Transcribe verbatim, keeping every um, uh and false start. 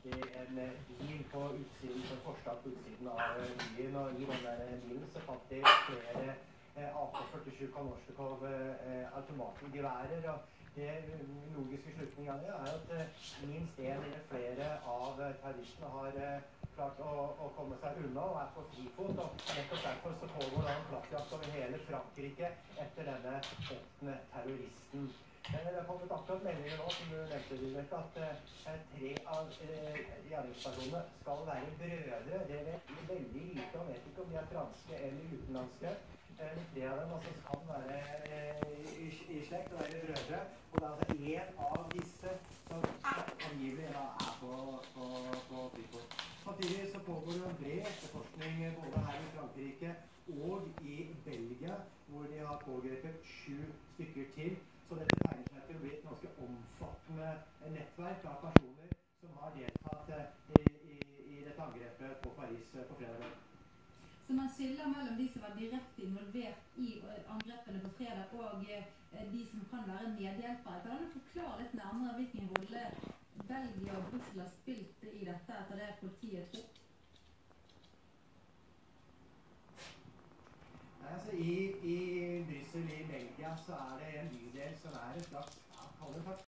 alltid en bil på utsiden, som forstad på utsiden av byen, og i den der bilen så fant de flere A K førtisju Kalashnikov automatgeværer, og det logiske slutningen av det er at minst en eller flere av terroristene har klart å, å komme seg unna og er på frifot, og nettopp derfor så pågår da en klappjakt over hele Frankrike etter denne åttende terroristen. Men det har kommet akkurat meldinger nå, som du nevnte, Vibeke, at eh, tre av eh, gjerningspersonene skal være brødre. Det vet vi veldig lite om, vet ikke om de er franske eller utenlandske. Eh, tre av dem altså, kan være eh, i, i slekt og være brødre. Og det er altså en av disse som angivelig da, er på, på, på frifot. Samtidig så pågår det en bred etterforskning både her i Frankrike og i Belgia, hvor de har pågrepet sju stykker til. Så dette tegner seg til å bli et ganske omfattende nettverk av personer som har deltatt i, i, i dette angrepet på Paris på fredag. Så man skiller mellom de som var direkte involvert i angrepene på fredag og de som kan være medhjelpere. Kan du forklare litt nærmere hvilken rolle Belgia og Brussel har spilt i dette etter det politiet tror? Altså, i, I Brussel i Belgia så er det en bydel som er et slags, ja, en slags